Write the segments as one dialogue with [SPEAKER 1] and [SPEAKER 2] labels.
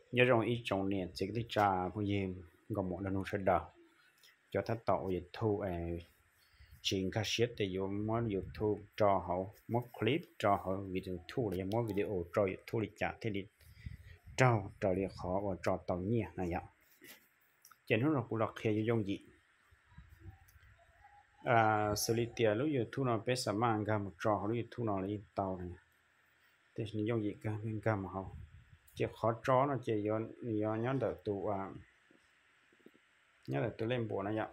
[SPEAKER 1] nhớ rằng ít trong niên chỉ cái tràผู้ยิมก็หมดแล้วนู่นเสด็จcho thắt tàu dịch thu chuyện các shit thì dùng món YouTube cho họ món clip cho họ video thu là món video cho thu lịch trả thế đi cho đi khó và cho tàu nhẹ này ạ trên hướng là cũng là khi dùng gì xử lý tiền lúc YouTube nó bé sắm mang ra một trò lúc YouTube nó đi tàu này thì dùng gì cả nên cả mà họ chỉ khó cho nó chỉ do nhớ được tụ nhớ được tụ lên bộ này ạ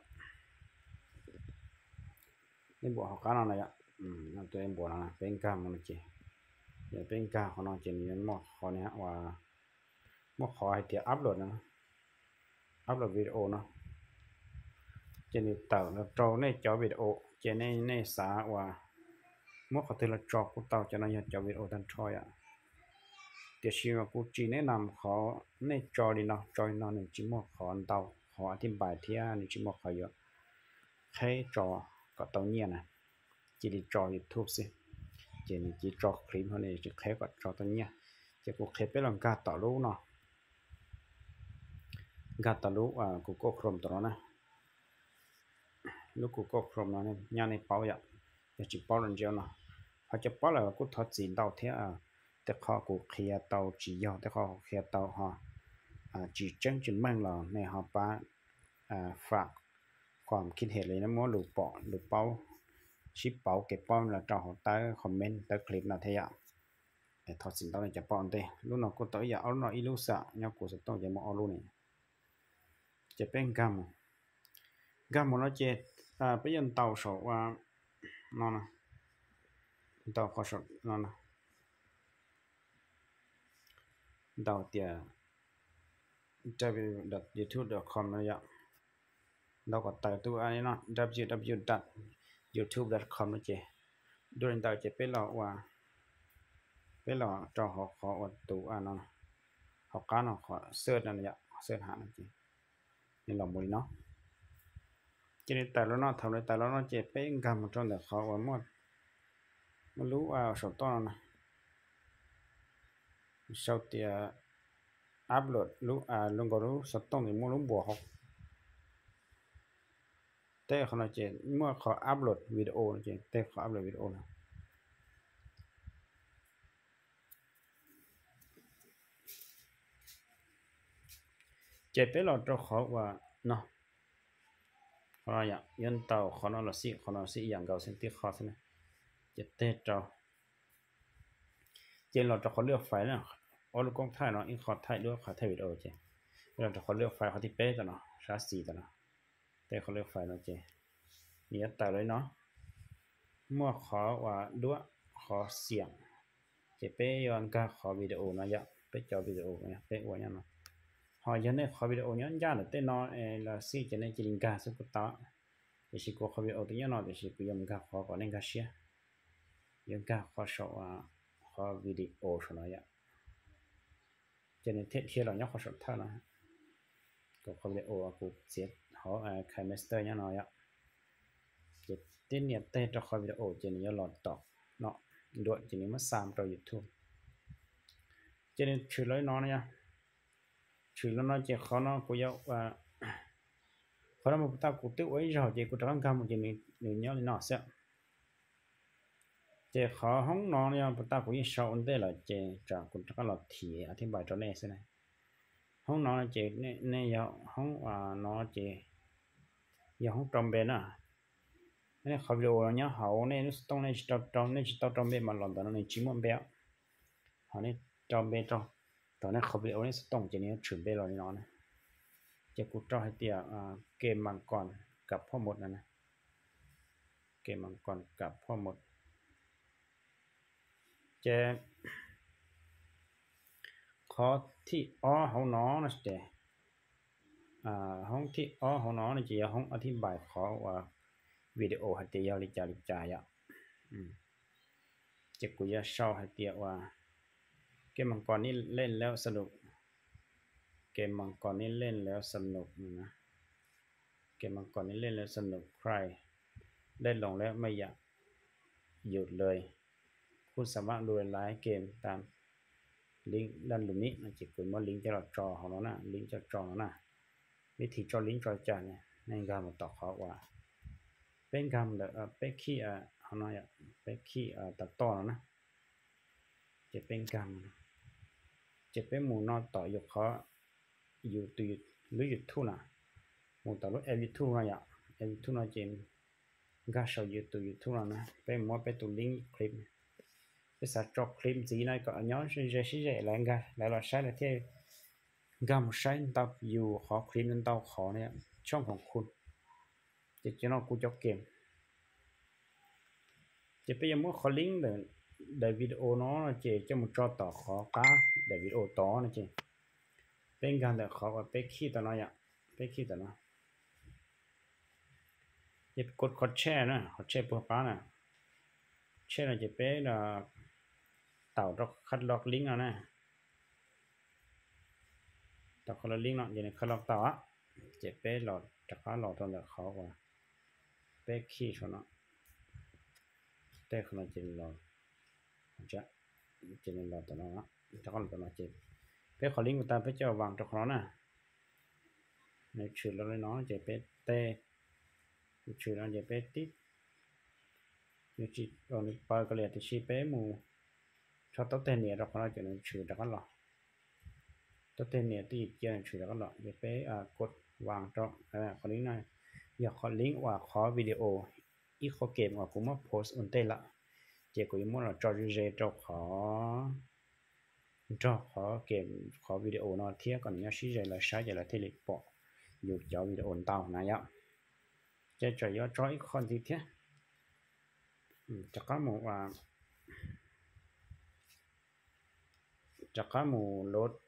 [SPEAKER 1] lên bộ học cá này ạ nó tụ lên bộ này bên cả mà nó chỉ giờ bên cả họ nó chỉ nhấn một họ này và một họ hay thì upload video nó trên này tàu nó trâu này cho video trên này xả và một họ thì là cho của tàu cho nó cho video đang trôi ạ thì khi mà cô chỉ này nằm khó này cho đi nó này chỉ một khó tàu họ tìm bài thì này chỉ một khó giờ thấy cho có tàu nhiên này chỉ đi cho YouTube xí chỉ này chỉ cho clip hơn này chỉ thấy có cho tàu nhiên chỉ có clip với lòng ca tàu lú nó ca tàu lú của cô Chrome tàu nó lúc của cô Chrome nó nhà này bảo vậy để chỉ bảo lần chiều nó họ chỉ bảo là cô thoát gì tàu thếแต่ข้อกูเคลียร์เตาจียอแต่ข้อเคลียร์เตาฮะจีจังจุนมั่งเราในฮอป้าฝากความคิดเห็นเลยนะมั่วหลุดเปาะหลุดเป้าชิปเป้าเก็บป้อมแล้วจ่อใต้คอมเมนต์ใต้คลิปนะเทียถอดสินเตาเนี่ยจะป้อนเตลูกน้องกูต่อยอย่าเอาหน่อยอีลูกสะเนี่ยกูจะต้องจะมาเอาลูกนี่จะเป็นกรรมมันแล้วเจไปยันเตาโฉว่านอนนะเตาขอสดนอนนะđầu tiền www.youtube.com này ạ đâu có tài tu anh nó www.youtube.com nó chế đôi tàu chế bé lọ cho họ khó tu anh nó học cá nó khó search này ạ search hẳn nó chế nên lòng mùi nó cho nên tài nó thầu này tài nó chế bé cầm trong được khó và một lú sổ to này sau thì upload lúc luôn có lúc sắp tông thì mua lúc bỏ học thế họ nói chuyện mua khó upload video nói chuyện thế khó upload video nào chế bé là cho khó và nó họ nói vậy nhân tàu họ nói là sĩ dạng gạo sinh tiết khó thế này chế tê cho chế là cho khó lựa phải nè ở lúc công thái nó in khó tháiด้วยkhó thái video chếเราจะเขาเลือกไฟล์เขาที่เป๊ะกันเนาะชาร์จสีกันเนาะแต่เขาเลือกไฟล์เราเจนี่แต่เลยเนาะเมื่อขอว่าด้วยขอเสียงจะเป๊ะย้อนก็ขอวิดีโอนะยะเป๊ะจอวิดีโอเนี่ยเป๊ะว่าเนี่ยเนาะหอยันเนี่ยขอวิดีโอเนี่ยย่านแต่เนาะเราซีจะเนี่ยจะลิงก์สุดต่อเดี๋ยวสิกูขอวิดีโอตัวเนี่ยเนาะเดี๋ยวสิกูยังก็ขอก่อนเนี่ยก็เชียยังก็ขอชอบว่าขอวิดีโอชนะยะจะเนี่ยเทียบเราเนี่ยขอชอบเท่านะก็เขาเรียกโอ้กูเสียเขาใครมาสเตอร์เนี่ยน้อยอ่ะจะติดเนี่ยเต้จะเขาวิดีโอจะนี่หลอดต่อเนาะด้วยจะนี่มาสามต่อ YouTube จะนี่ชื่อเลยน้อยเนี่ยชื่อแล้วน้อยจะเขาเนาะกูอยากว่าเขาเรามาตั้งกูติ้วไว้รอจะกูจะต้องทำจะนี่หนึ่งเนี่ยน้อยเสียจะเขาห้องนอนเนี่ยตั้งกูยังชอบอันเดียวเลยจะจากกูจะก็หลอดถี่อธิบายตัวนี้สินะห้องนอนเจเนี่ยยาวห้องนอนเจยาวห้องจอมเบนเนี่ยเขาดูเนี่ยเขาเนี่ยต้องเนี่ยจอมเบนมาหลอนตอนนั้นจิมอนเบลเขาเนี่ยจอมเบนตอนนั้นเขาดูเนี่ยต้องเจเนี่ยฉุนเบลเลยนอนจะกูจะให้เตียเกมมังกรกับพ่อมดนะเกมมังกรกับพ่อมดจะขอที่ห้องนอนนะเจ๊ห้องที่ห้องนอนนี่จะห้องอธิบายขอว่าวิดีโอให้เตียลิจาอ่ะจะกูจะชอบให้เตียว่าเกมมังกรนี่เล่นแล้วสนุกเกมมังกรนี่เล่นแล้วสนุกนะเกมมังกรนี่เล่นแล้วสนุกใครเล่นลงแล้วไม่อยากหยุดเลยคุณสามารถดูไลฟ์เกมตามลิงก์ด้านหลุมนี้มันจะเกิดว่าลิงก์จะเราจอของเรานะลิงก์จะจอเรานะวิธีจอลิงก์จอจานเนี่ยในการมาต่อเขาว่าเป็นการแบบเป็นขี้เขาหน่อยเป็นขี้ตัดต่อนะจะเป็นการจะเป็นหมูนอนต่อยกเขาอยู่ตัวหรืออยู่ทุ่นหมูต่อรถเอลิทุ่นอะไรเอลิทุ่นอะไรเจนก็ชอบอยู่ตัวอยู่ทุ่นนะเป็นหมูเป็นตัวลิงก์คลิปภาษาจอคลิปจีนก็อันย้อนใช่แรงกันแล้วเราใช้ในที่กำใช้ตับอยู่ขอคลิปนั้นเตาขอเนี่ยช่องของคุณจะนอกกูจะเกมจะไปยังมั่วขอลิงก์để video nó chỉ cho một trò tỏ khó cá để video to này chị bên cạnh là khó và bên khi tao nói ạ bên khi tao nói chỉ cột cột share nè cột share bữa cá nè share là chỉ bé là tạo ra khắc log link nào nè tạo khắc log link nó chỉ là khắc log tạo á chỉ bé lọt chắc khá lọt trong là khó quá bé khi cho nó đây không là chỉ lọt chắc chỉ là lọt tao nó chắc còn tao nó chỉ bé khó link của ta phải cho vàng cho nó nè này trừ nó lấy nó chỉ bé tê trừ nó chỉ bé tít như chỉ còn bao cái này thì chỉ bé mù cho tốt tên này đó nó chỉ nên trừ đó lọ tốt tên này thì chỉ nên trừ đó lọ chỉ bé cột vàng cho có link này giờ có link và có video ít có kèm và cũng mất post ổn tên lại chỉ có muốn là cho user cho khó kèm có video nó thiết còn nhớ xí là sai là thế lịch bỏ dù cho video ổn tao này ạ chỉ cho ít con gì thế chắc có một chắc có một lốt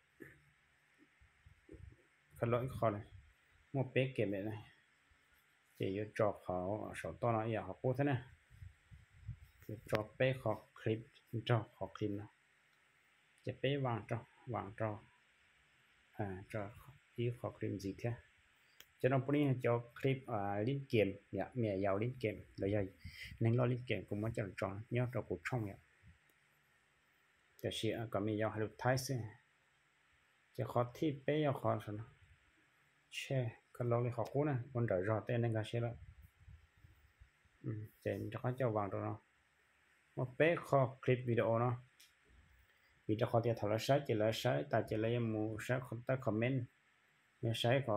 [SPEAKER 1] cái lỗi khó này một bé kèm này chỉ cho họ số to nó giờ họ cố thế này cho bé họ clip cho họ clip nó chỉ bé vàng cho cho ý họ clip gì thế cho nó bring cho clip link kèm dạ mẹ giàu link kèm là gì nên lo link kèm cũng mới cho chọn nhớ cho cuộc sống vậyจะเสียก็มียาวให้ลูกท้ายสิจะขอที่เป๊ยขอสินะแช่ก็ลองเลยขอคู่นะคนเดือดร้อนเต้นนั่นก็เสียแล้วเจนจะเขาจะวางตรงนั้นว่าเป๊ะขอคลิปวิดีโอเนาะวิดีโอที่ถ่ายใช้จะเลยใช้แต่จะเลยมูใช้คนใต้คอมเมนต์ไม่ใช้ขอ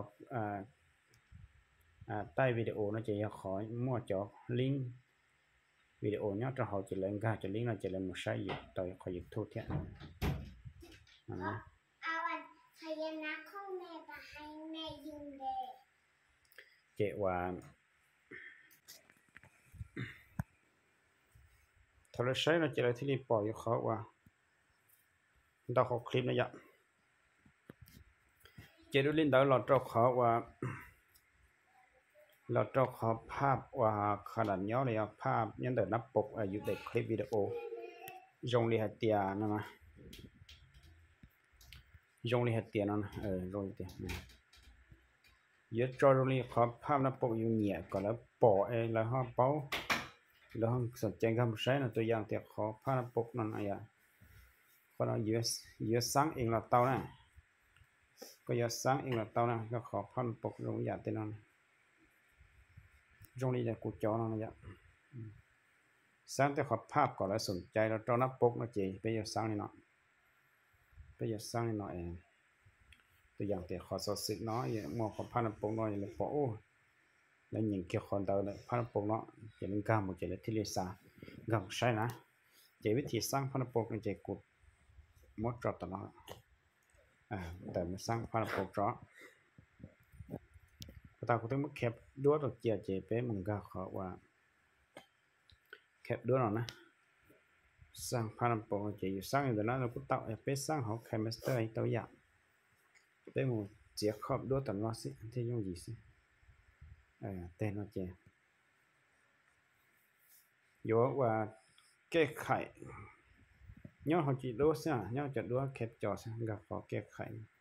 [SPEAKER 1] ใต้วิดีโอนะจะขอมั่วจอลิงก์video nhớ cho họ chỉ lên ga chỉ link là chỉ lên một sai gì tôi khỏi dịch thu thế chị và thôi là sai là chỉ là thì bỏ vô khó và đọc học clip này vậy chị đưa lên đó là cho khó vàเราจะขอภาพว่าขนาดย่อเลยภาพยันเดินนับปกอยู่ในคลิปวิดีโอจงรีหัดเตียนะมั้ยจงรีหัดเตียนั่นจงรีเตียยึดจอจงรีขอภาพนับปกอยู่เนี่ยก่อนแล้วปอแล้วห้าเป้าแล้วห้องสนใจคำใช้นะตัวอย่างแต่ขอภาพนับปกนั่นอะไรก็เรายึดสั่งเองเราเตานะก็ยึดสั่งเองเราเตานะก็ขอภาพนับปกลงอย่างเต็มนั่นตรงนี้จะกูจอนะเนี่ยสร้างแต่ขอภาพก่อนแล้วสนใจเราจอนับปกนะเจไปอยู่สร้างนี่เนาะไปอยู่สร้างนี่เนาะตัวอย่างแต่ขอสดสิเนาะอย่างมองขอภาพนับปกเนาะอย่างเลยโอ้แล้วยิงเกี่ยวคนเตาเลยภาพนับปกเนาะจะเป็นการหมดจะเลยที่เลสากำใช่นะเจวิธีสร้างภาพนับปกเจกูมดจอดตลอดแต่ไม่สร้างภาพนับปกจอตาคุณต้องมาแคปด้วยตัวเจียเจเป้มึงก็ขอว่าแคปด้วยหน่อยนะสร้างพาราโปรเจอยู่สร้างอยู่ตรงนั้นเราก็tạoเป้สร้างเขาแคมสเตอร์ตัวอย่างเป้มึงเจียขอบด้วยตัวน้อยสิที่ยุ่งgìสิเต้นเราเจอยู่ว่าแก้ไขย้อนเขาจีด้วยสิย้อนจะด้วยแคปจอสิก็ขอแก้ไข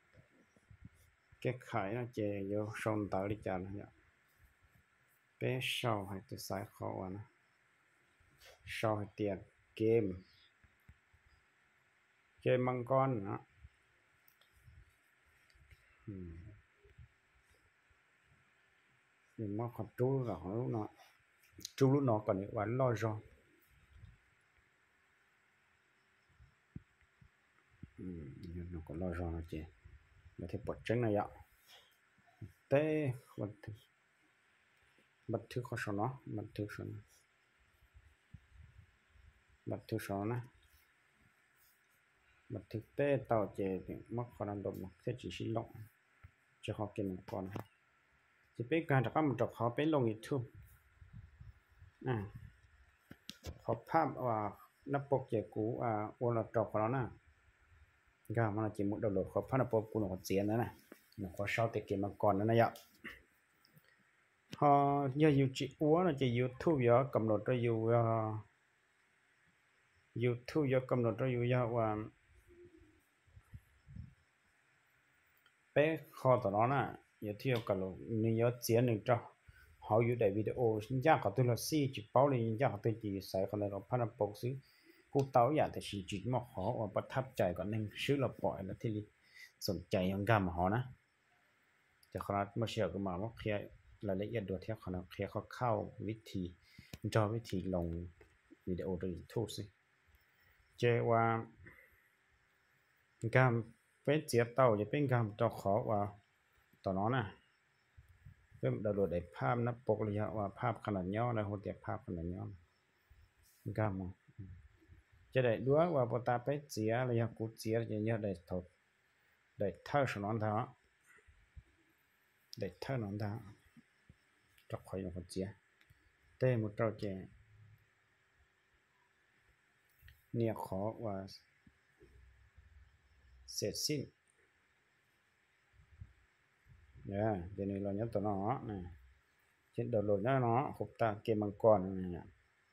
[SPEAKER 1] nó chè vô sông tạo đi chả này bé sau hay từ sai khó nè sau hay tiền game เจมังกรนะnhưng mà còn chú là họ lúc nó còn vẫn lo cho nó còn lo cho nó chị mà thì bật trứng này ạ té bật thứ khó số nó bật thứ số nó bật thực tế tàu chế thì mất khả năng đột một thế chỉ xin lỗi cho họ kiếm một con chỉ biếtการจะก็มันจะขอไปลง YouTube ขอภาพว่านับปกเจกูโอนเราจบแล้วนะก็มันจะมุดดาวน์โหลดขอภาพนับปกกูหนูขอเสียนะขอเช่าแต่เกมมาก่อนนะยะพออยู่จีอัวนะจะ YouTube เยอะกำหนดเราอยู่YouTube เยอะกำหนดเราอยู่ยะว่าเป๊ะข้อต่อเนาะนะอย่าเที่ยวกันหรอกนี่ยอดเสียหนึ่งจ้ะhọอยู่ในวิดีโอยากกับตัวละสี่จุดเป้าเลยยากกับตัวจีใส่คนละเราพันปกซื้อกูเต้าอยากแต่สี่จุดมาขอว่าประทับใจก่อนหนึ่งซื้อเราปล่อยแล้วที่สนใจยังกล้ามาหอนะจะขนาดมาเชื่อกันมาว่าเคลียร์รายละเอียดดูเที่ยวขนาดเคลียร์เข้าวิธีจอวิธีลงวิดีโอโดยทูสิเจว่าการเป็นเจียเต้าจะเป็นการต่อขอว่าต่อน้อนะเพิ่มดาวน์โหลดได้ภาพนับปกระยะว่าภาพขนาดย่อนะโหเตียภาพขนาดย่อก็มองจะได้ดูว่าพอตาไปเสียระยะกูเสียจะเยอะได้ถดได้เท่าสนองเท่าได้เท่านอนเท่าจะคอยลงคนเสียเต้มุดเราเจเนี่ยขอว่าเสร็จสิ้นเนี่ยเดี๋ยวนี้เราเนี่ยตัวน้อนะเช่นดาวน์โหลดน้อขบตาเกมมังกรเนี่ย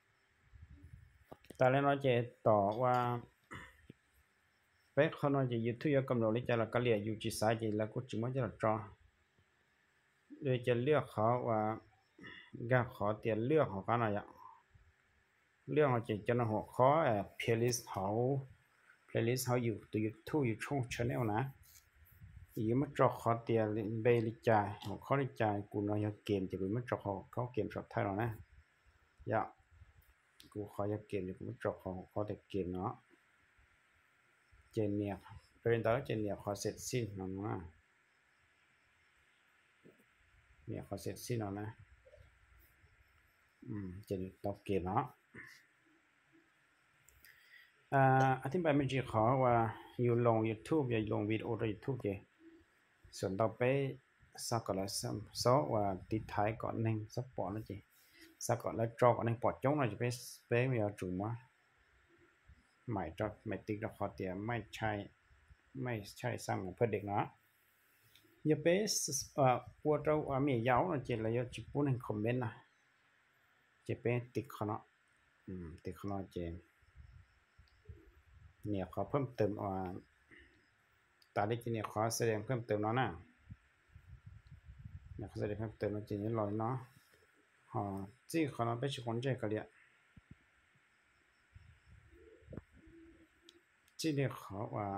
[SPEAKER 1] ตาแล้วน้อยเจต่อว่าเป๊ะเขาน้อยจะยึดทุกอย่างกำหนดลิจาระก็เรียกอยู่จีสายจีแล้วก็จึงว่าจะจอโดยจะเลือกเขาว่าก็ขอเตียนเลือกของเขาหน่อยเลือกเขาจะนหัวข้อplaylist เขาอยู่ตัวยูทูบอยู่ช่อง channel นะอีมันจอขอเตียนเบลิจาหัวข้อลิจากูน้อยเกมจะเป็นมันจอเขาเกมชอบไทยหรอนะกูขออยากเกมอยู่กูไม่จบขอแต่เกมเนาะเจนเนี่ยเป็นตอนเจนเนี่ยขอเสร็จสิ้นเนาะเนี่ยขอเสร็จสิ้นแล้วนะเจนต่อเกมเนาะอธิบายไม่จีขอว่าอยู่ลง YouTube อย่าลงวิดีโอใน YouTube เจส่วนต่อไปสักก่อนละซอว่าติดท้ายก่อนหนึ่งสักปอนนะเจสักก่อนแล้วจอก่อนหนึ่งปอดจ้องเราจะไปมีเอาจุ่มว่าหมายจอหมายติ๊กเราขอเตียไม่ใช่สร้างเพื่อเด็กเนาะอย่าไปปวดเรามียาวนะเจเราจะจิปุ่นคอมเมนต์นะจะไปติ๊กเขาเนาะติ๊กเขาเนาะเจเนี่ยขอเพิ่มเติมตาได้กินเนี่ยขอแสดงเพิ่มเติมเนาะนะเนี่ยเขาแสดงเพิ่มเติมเจนี่ลอยเนาะจีเขาเนาะไปชิคอนเจกันเลยจีเนี่ยเขาว่า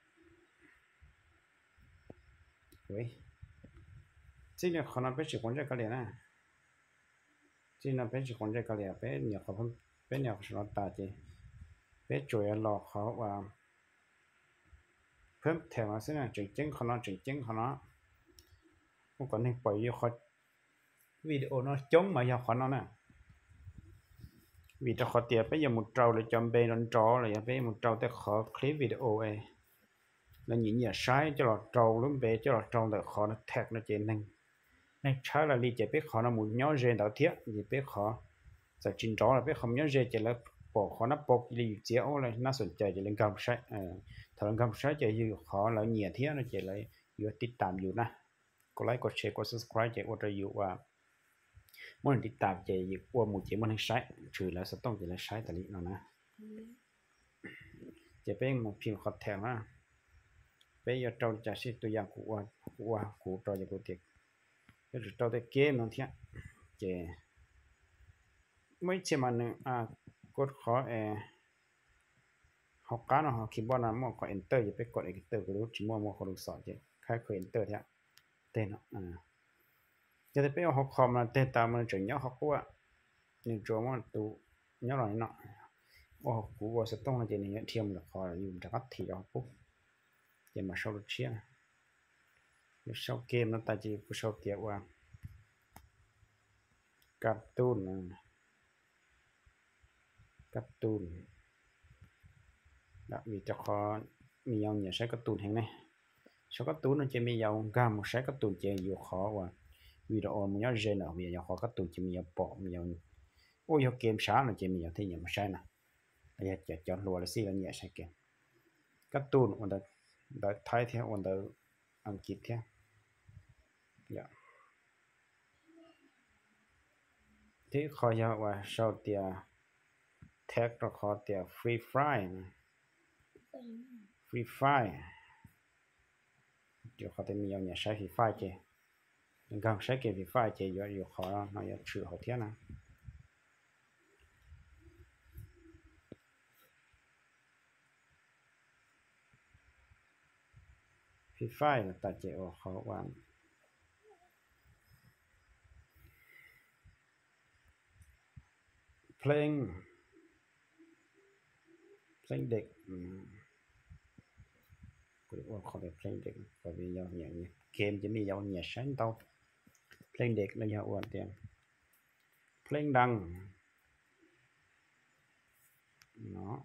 [SPEAKER 1] เว้ยจีเนี่ยเขาเนาะไปชิคอนเจกันเลยนะจีน่ะไปชิคอนเจกันเลยไปเนี่ยเขาเพิ่มไปเนี่ยเขาเนาะตาจีไปจ่วยหลอกเขาว่าเพิ่มแถมมาสินะจริงเขาเนาะเมื่อก่อนนี่ปล่อยอยู่เขาวิดีโอเนาะจ้องมาอย่าขอเนาะนะวิดีโอขอเตียไปอย่ามุดเจ้าเลยจำเป็นนอนจอเลยอย่าไปมุดเจ้าแต่ขอคลิปวิดีโอแล้วnhìnอย่าใช้จะหลอดเจ้าลุ้มเบจะหลอดเจ้าแต่ขอแท็กนะเจนนึงในใช้ละลีจะไปขอนะมุดย้อนเจนดาวเทียจะไปขอจะจินจอแล้วไปขอย้อนเจนจะแล้วปอกขอนับปกจะอยู่เจ้าเลยน่าสนใจจะเล่นการใช้ถ้าเล่นการใช้จะอยู่ขอแล้วเหนียเทียนะเจเลยอยู่ติดตามอยู่นะกดไลค์กดแชร์กด subscribe จะว่าจะอยู่ว่ามันติดตามจะอยู่ว่าหมู่เจมันให้ใช้ถือแล้วจะต้องจะใช้แต่นี้เนาะนะจะเป็นหมู่พิมพ์ขอแทนนะไปอย่าเจ้าจะใช้ตัวอย่างกูต่อจากกูเด็กก็จะเจ้าแต่เกมนั่นเทียเจไม่ใช่มันกดขอ học cá nó học keyboard là mua có enter thì phảiกด enter ก็รู้จิmua có được sọ chứ khai khởi enter thế tên nó giờ thì phải họcคอมlà tên tao mà chuẩn nhớ học qua nhưng chỗ mà tụ nhớ rồi nọ học cú sẽ tông là chỉ này thêm là khó là dùng cho các thì học cú để mà sau được chia sau game nó ta chỉ có sau tiệt qua cartoon đặc biệt cho khóมีเอาเนี่ยใช้การ์ตูนแห่งนี้ใช้การ์ตูนมันจะมีเอากามใช้การ์ตูนจะอยู่ขอว่าวิดีโอมันยังเจนอ่ะมีเอาขอการ์ตูนจะมีเอาปอกมีเอาโอ้ยเกมช้ามันจะมีเอาที่ยังไม่ใช่นะไอ้จะจอดรัวเลยสิแล้วเนี่ยใช้เกมการ์ตูนวันเดอร์ไทยเท่าวันเดอร์อังกฤษเท่าอย่างที่ขอยากว่าชาวเตียแท็กเราขอเตียฟรีไฟFree Fire điều khó thì nhiều nhà sai Free Fire chứ nhưng càng sai cái Free Fire chứ nhiều khó nó yêu trừ hậu thiết nào Free Fire là ta chỉ ở khó quan playingเด็กกูว่าเขาเป็นเพลงเด็กก็มียาวอย่างนี้เกมจะมียาวเหยียดใช้เตาเพลงเด็กแล้วยาวอ้วนเตียงเพลงดังเนาะ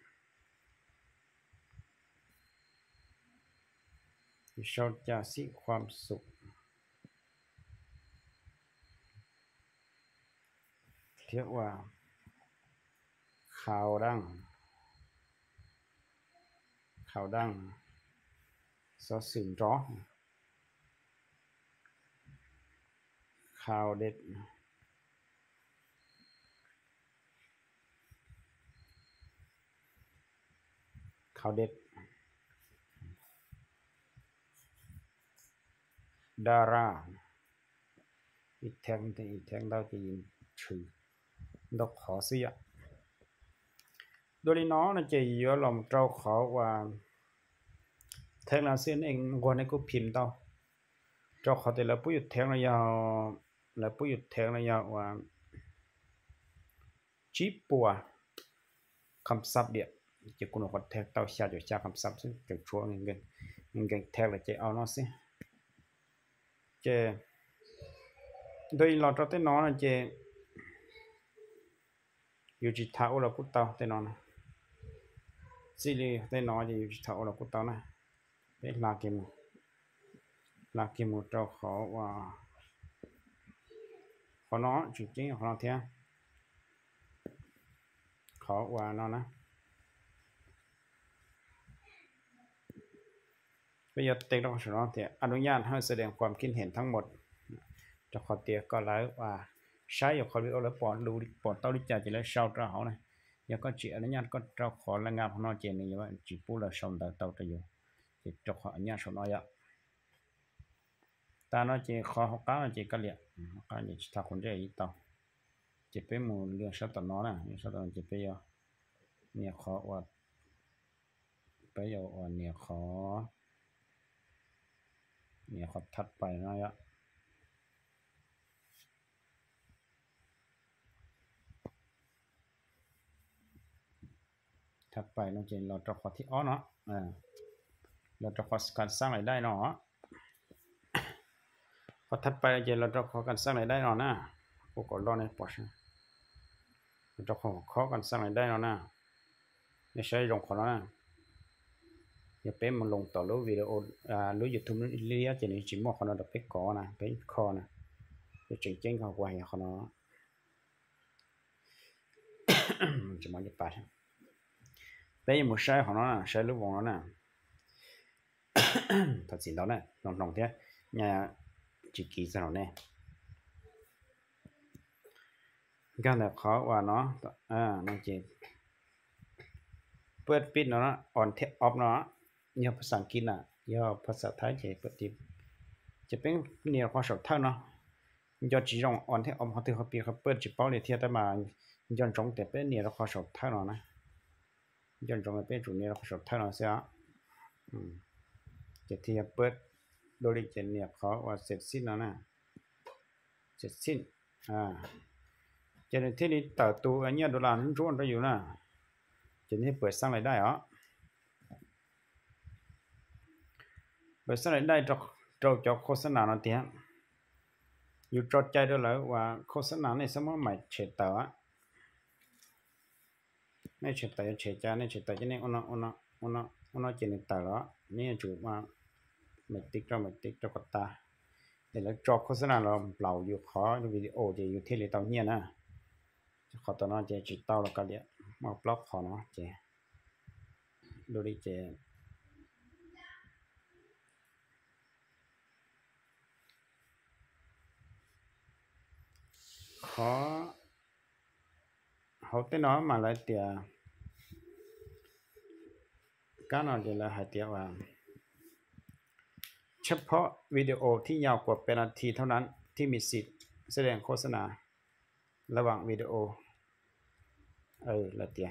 [SPEAKER 1] ชอบจะสิความสุขเรียกว่าข่าวดังสอสื่อร้อข่าวเด็ดดาราอีกแทงเราจะยินชื่อดอกขอเสียโดยน้องนะจะเยอะลมเจ้าขอว่าแทงเราเส้นเองวันนี้ก็พิมพ์เต้าเจ้าขอแต่ละผู้หยุดแทงระยะและผู้หยุดแทงระยะว่าจีปัวคำศัพท์เดียวจะคุณขอแทงเต้าชาจะชาคำศัพท์ซึ่งจะชัวร์เงินแทงเลยจะเอาเนาะสิจะโดยเราจะเต้นน้องนะจะอยู่จิตท่าเราพูดเต้าเต้นน้องนะสิริเต้นน้องจะอยู่จิตท่าเราพูดเต้านะเป็นลาเกมเจ้าขอว่าขอน้องจริงๆขอน้องเทียขอว่าน้องนะประโยชน์เต็งต้องขอน้องเทียอนุญาตให้แสดงความคิดเห็นทั้งหมดเจ้าขอเตียก็ไลฟ์ว่าใช้อยู่ขอวิโอแล้วปอนดูปอนเต้าดิจ่าจะเลยเช่าเจ้าเขานะยังก็จีอนุญาตก็เจ้าขอระงับของน้องเจนนี่ว่าจีปูเราชมเต้าจะอยู่เจ้าขออนุญาตชมน้อยอะตาnó chỉ khó học cá chỉ cái liệt cá chỉ thaoคนได้อีกต่อchỉเป็นหมู่เรื่องสัตว์น้อนะสัตว์จะไปเอาเนี่ยขอว่าไปเอาเนี่ยขอถัดไปนะยะถัดไปน้องเจนเราจะขอที่อ้อเนาะเราจะขอการสร้างรายได้เนาะพอถัดไปเราจะขอการสร้างรายได้เนาะนะพวกก็รอในปอชเราจะขอการสร้างรายได้เนาะนะไม่ใช่ลงขอแล้วนะอย่าเป็นมันลงต่อรูปวิดีโอรูปยูทูบเรียกจะนี่จิมว่าเขาเราไปก่อนะไปคอนะจะเจ๋งๆเขาไว้เขาเนาะจะมาจะปัดไปยังไม่ใช่เขาเนาะใช้รูปวงแล้วนะตัดสินแล้วนะลองเท่าเนี่ยchỉ kỹ sao nè cái này khóว่าเนาะน้องเจนเปิดปิดเนาะ on tap off เนาะย่อภาษาอังกฤษน่ะย่อภาษาไทยจะเปิดติจะเป็นเนี่ยความสดเท่าเนาะย่อจีจง on tap off เขาถือเขาเปิดจีเป้าเลยเทียบแต่มาย้อนจงแต่เป็นเนี่ยความสดเท่าเนาะนะย้อนตรงไปจุดนี้เราชอบท่าเราเสียจะที่จะเปิดโดยเจนเนี่ยเขาว่าเสร็จสิ้นแล้วนะเสร็จสิ้นจะในที่นี้ต่อตัวอันนี้$นั้นร่วนไปอยู่นะจะนี่เปิดสร้างรายได้เหรอเปิดสร้างรายได้จากโฆษณานั่นเองอยู่จดใจด้วยแล้วว่าโฆษณาในสมองใหม่เฉดต่อในเฉดต่อเฉดจ้าในเฉดต่อจะเนี่ยอุณเจนต่อแล้วนี่จูมาไม่ติ๊กเราก็ตาเดี๋ยวจอบโฆษณาเราเปล่าอยู่ขอวิดีโอจะอยู่ที่เลยตอนนี้นะขอตอนนั้นจะจิตเต้าแล้วก็เดี๋ยวมาบล็อกขอเนาะเจดูดิเจขอเขาเต้นน้อยมาเลยเตียการนอนจะละหายเตียว่าเฉพาะวิดีโอที่ยาวกว่าเป็นนาทีเท่านั้นที่มีสิทธิ์แสดงโฆษณาระหว่างวิดีโอละเตีย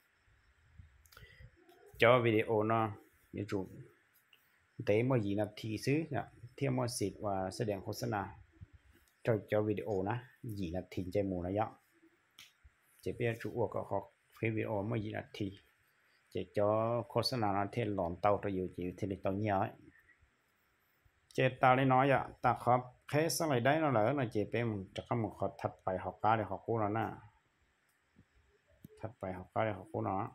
[SPEAKER 1] จอวิดีโอเนาะมีจุดเตะมา20 นาทีซื้อเนี่ยเทียมว่าสิทธิ์ว่าแสดงโฆษณาจอวิดีโอนะ20 นาทีใจหมูนะยะจะเปลี่ยนจุดอ้วกก็ขอคลิปวิดีโอมา20 นาทีจะจอโฆษณาเทศหลอนเตาตัวอยู่ที่เตาเนี้ยเจตาเลยน้อยอ่ะตาครับแค่สมัยได้เราเหรอนะเจเป็นจะก็มึงขอถัดไปหอกก้าเดี๋ยวหอกกู้แล้วนะถัดไปหอกก้าเดี๋ยวหอกกู้เนาะ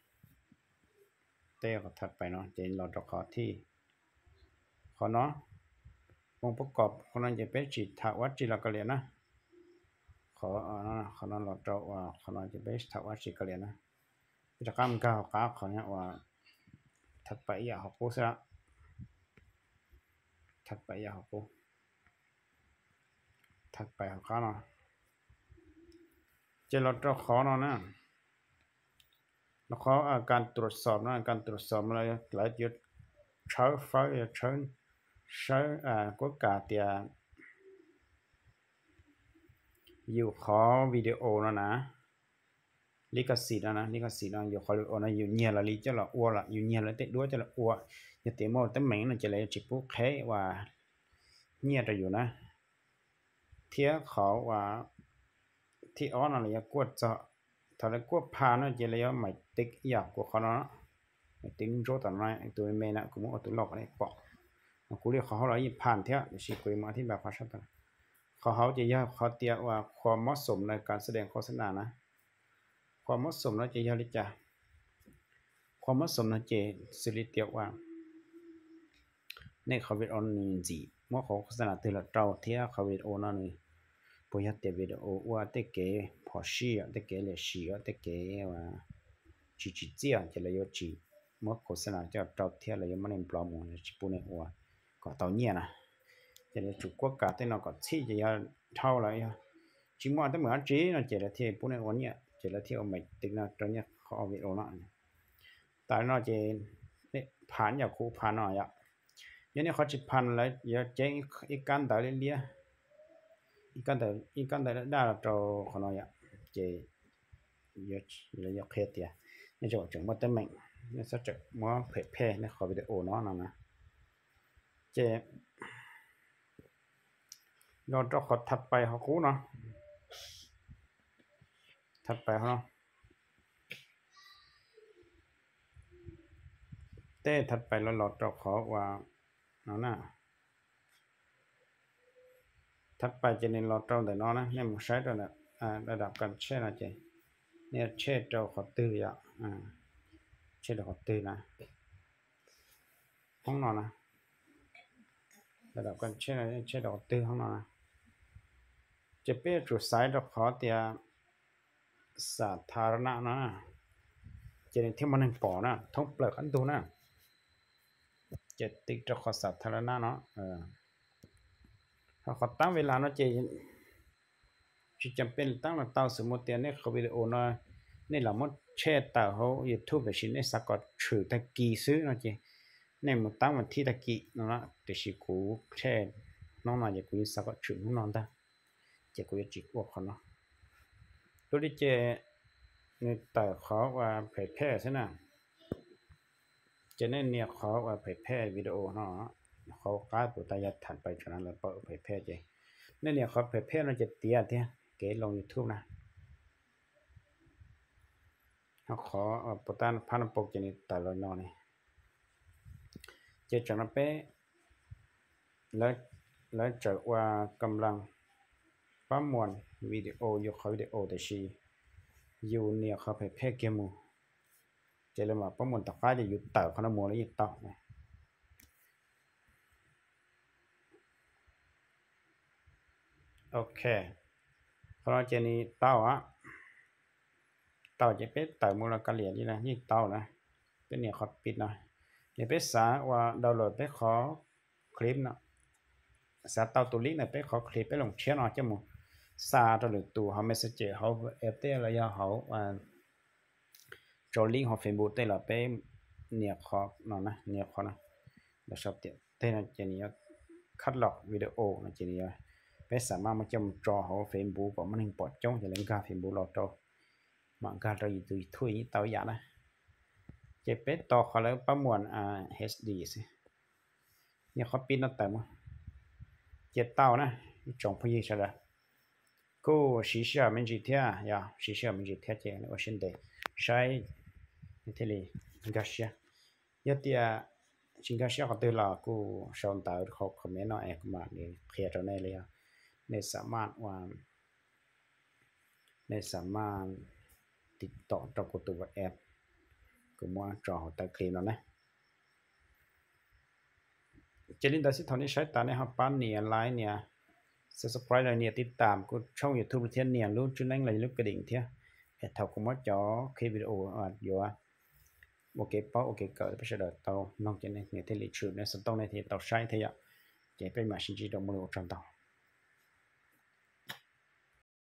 [SPEAKER 1] เต้ก็ถัดไปเนาะเจนเราจะขอที่ขอเนาะองค์ประกอบคนนั้นจะเป็นจิตถวัดจิรกเรียนนะขอคนนั้นเราจะว่าคนนั้นจะเป็นถวัดจิรกเรียนนะจะก้ามก้าวก้าขอเนี้ยว่าถัดไปอย่าหอกกู้ซะถัดไปอย่าหอกกู้ถัดไปหอกก้าเนาะเจเราจะขอเนาะนะแล้วขอการตรวจสอบนะการตรวจสอบอะไรหลายจุดใช้ไฟใช้ก็กาเตียอยู่ขอวิดีโอแล้วนะลิขสิทธิ์นะลิขสิทธิ์นะอยู่ขอวิดีโอนะอยู่เนี่ยละลิจะละอ้วละอยู่เนี่ยละเตะด้วยจะละอ้วอย่าเตะมอแต่เหม็นนะจะเลยจิบปุ๊กแค่ว่าเนี่ยจะอยู่นะเทียขอว่าที่อ้อนอะไรอย่ากวดจะถ้าเรากวดผ่านนะจะเลยไม่ติ๊กอยากกวดเขาเนาะไม่ติ๊กโจตอนนั้นตัวเมย์นะกูมั่วตัวหลอกอะไรปอกกูเรียกเขาเรายิ่งผ่านเทียสิคุยมาที่แบบภาษาต่างเขาจะยากเขาเตียว่าความเหมาะสมในการแสดงโฆษณานะความเหมาะสมนะจะยากลิจ้ะความเหมาะสมนะเจสิริเตียว่าในเขาวิดีโอนี้จีเมื่อเขาโฆษณาเตือนเราเทียเขาวิดีโอนั่นนี่พอยัดเตวิดีโอว่าเตเก๋พอชีเตเก๋เลยชีเตเก๋ว่าจีเจียจะเลยยจีเมื่อโฆษณาจะเราเทียเลยยังไม่ได้ปลอมเลยจีปุ่นเนี่ยว่าก็ตอนนี้นะจะเลยจุกกว่าการเต้นเราก็ที่จะยาเท่าไรจิมว่าแต่เหมือนจีนะเจละเทียปุ่นเนี่ยวันนี้เจละเทียเอาไม่ติดนะตอนนี้เขาเอาวิดีโอนั่นแต่น่าจะเนี่ยผ่านอย่างคู่ผ่านหน่อยอ่ะยันนี้เขาจะผ่านแล้วอย่าเจ๊อีกการแต่เลี้ยอีกการแต่ได้เราเขาหน่อยอ่ะเจเยอะเลยอยากเพจเดียนี่จะจังว่าแต่แม่งนี่สักจะมัวเผยแพร่ในขอวิดีโอเนาะนะเจเราจะขอถัดไปเขาคู่เนาะถัดไปเขาเนาะเต้ถัดไปแล้วเราจะขอว่าเอาหน้าถัดไปจะเน้นเราจะแต่เนาะนะเนี่ยมันใช้ตัวเนี่ยระดับการแช่นะเจเนี่ยแช่เราขอตื้ออ่ะแช่เราขอตื้อนะห้องนอนนะระดับการแช่เราตื้อห้องนอนนะจะเป็นจุดสายเราขอเตียสาธารณะนะจะเน้นที่มันปอนะท้องเปลือกอันตัวนะจะติดเราขอสาธารณะเนาะถ้าขอตั้งเวลาเนาะจะจำเป็นตั้งเตาสมมติเนี่ยเขาวิดีโอเนาะนี่เราหมดแช่เตาเขา YouTube แบบชิ้นนี้สักก็ถือตะกี้ซื้อเนาะจีเนี่ยมันตั้งวันที่ตะกี้เนาะแต่สิกูแช่น้องมาจะกูสักก็ถือน้องตาจะกูจะจิกอวกเขาเนาะตัวที่เจในเตาเขาว่าเผยแพร่ใช่ไหม cho nên nhiều khó và phải phe video nó khó cái của ta giật thànhไปฉะนั้นเราเปิดphải phe chứ nên nhiều khó phải phe nóจะเตี้ยเท่เก๋ลง YouTube นะเขาขอปตันพันปกจะนี่แต่ละนอนนี่เจจังนั้นเป๊ะแล้วจะว่ากำลังประมวลวิดีโออยู่เขาวิดีโอแต่ชีอยู่เนี่ยเขาไปแพร่เกมูเจริญมาประมวลต่อไปจะอยู่เต่าเขาหน้ามัวแล้วยิ่งต่อนะโอเคเพราะเจนี่เต่าอ่ะเต่าจะเป็นเต่ามูลค่าเหรียญนี่นะยิ่งเต่านะเป็นเนี่ยเขาปิดหน่อยเนี่ยเป็นสาว่าดาวน์โหลดไปขอคลิปเนาะสาเต่าตัวลิงเนี่ยไปขอคลิปไปลงเชียร์เนาะจะมูซาตัวหรือตัวเขาเมสเซจเขาเอฟเตอร์ระยะเขาโจลิงเขาเฟซบุ๊กได้ละไปเนี่ยขอเนาะนะเนี่ยขอนะเราชอบเตียแต่ในเจนี่คัดลอกวิดีโอในเจนี่ไปสามารถมาจำจอเขาเฟซบุ๊กก็มันปลอดจ้องจะเล่นการเฟซบุ๊กเราโตมันการเราอยู่ทุยเตาหยานะเจ็บเป็ดต่อเขาแล้วประมวลHD สิเนี่ยเขาปิดหน้าแต่มั้งเจ็ดเต้านะจงพยีใช่ไหมก็สีเสียมันจีเทียอย่าสีเสียมันจีเทียเจนโอเชียนเดย์ใช้ในทะเลกัสเซียยอดเดียชิงกัสเซียเขาตัวละกูชาวต่างเขาคอมเมนต์เนาะมาเนี่ยเคลียร์ตรงนี้เลยในสามารถว่าในสามารถติดต่อจากตัวแอปกูมั่วจอแต่คลิปแล้วนะเจลินดาสิทอนนี้ใช้ตาในฮับปั้นเนี่ยไลน์เนี่ย subscribe อะไรเนี่ยติดตามกูช่อง YouTube เทียนเนี่ยรู้จุดนั้นอะไรรู้กระดิ่งเทียเอ็ดเท่ากูมั่วจอคลิปวิดีโออยู่โอเคเป้าโอเคเกิดไปเฉลยเตาน้องเจนเนี่ยที่ลิชูเนี่ยสต้องในที่เตาใช้เทียจะไปมาชิจิดมือจันเตา